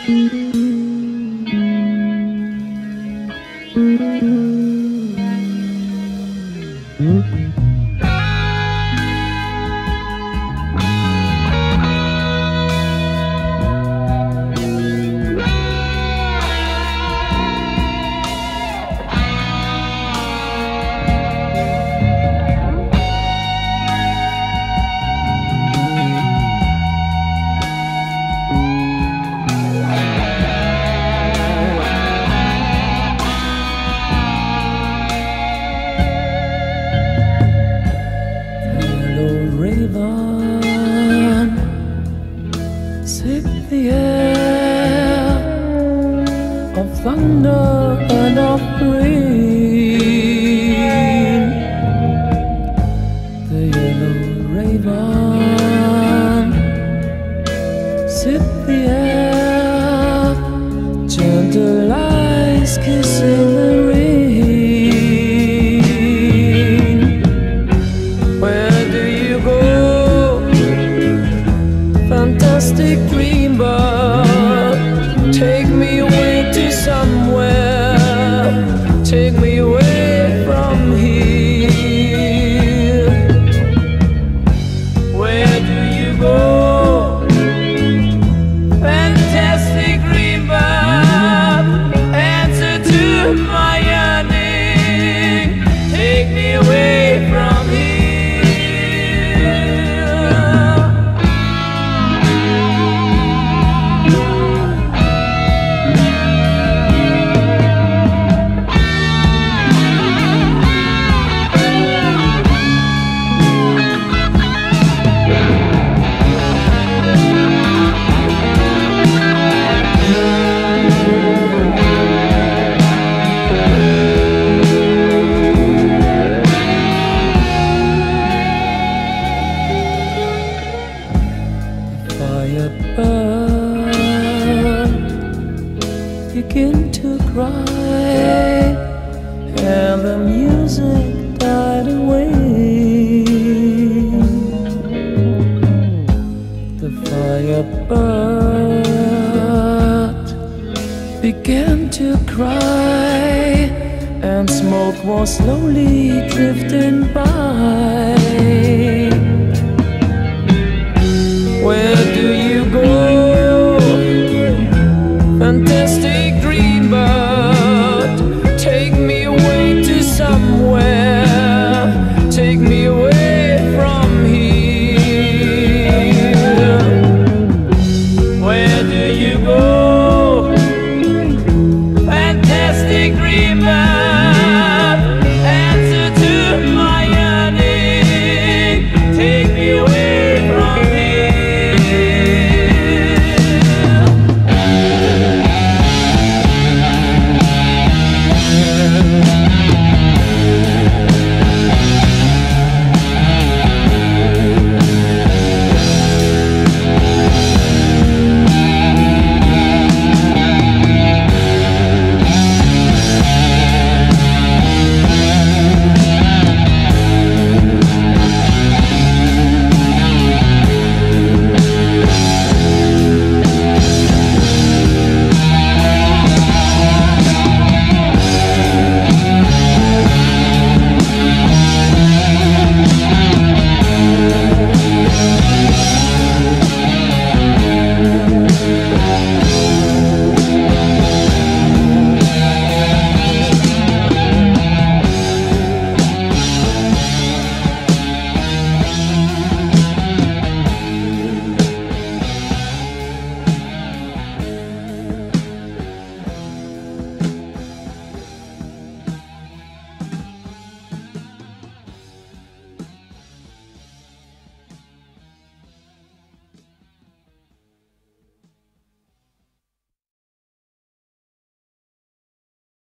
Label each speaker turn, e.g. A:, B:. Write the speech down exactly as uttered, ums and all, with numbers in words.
A: Sip the air of thunder and of rain. The yellow raven, sip the air, gentle eyes kissing the rain. Where do you go, fantastic dream bird? Take me away to somewhere, take me away from here. Where do you go, fantastic dream bird? Answer to my yearning, take me away from here. Firebird begin to cry, and the music died away. The firebird began to cry, and smoke was slowly drifting by. Where do you go, fantastic dream bird? Take me away to somewhere, take me away from here. Where do you go, fantastic dream bird?